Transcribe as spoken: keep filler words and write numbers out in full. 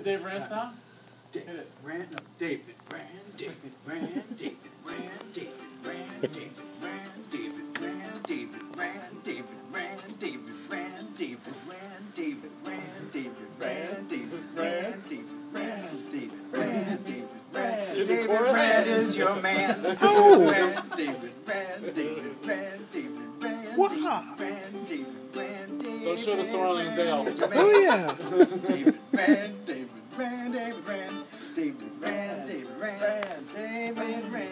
Dave Rand song? David Rand, no, David Rand, David Rand, David Rand, David Rand, David Rand, David Rand, David Rand, David Rand, David Rand, David Rand, David Rand, David Rand, David Rand, David Rand, David Rand, David Rand, David Rand is your man. Oh. David Rand, David Rand, David Rand, Wow. David Rand, David Rand, David Don't show the Sterling Dale. Oh, yeah. David Rand, David Rand, David Rand, David Rand, David Rand, David Rand.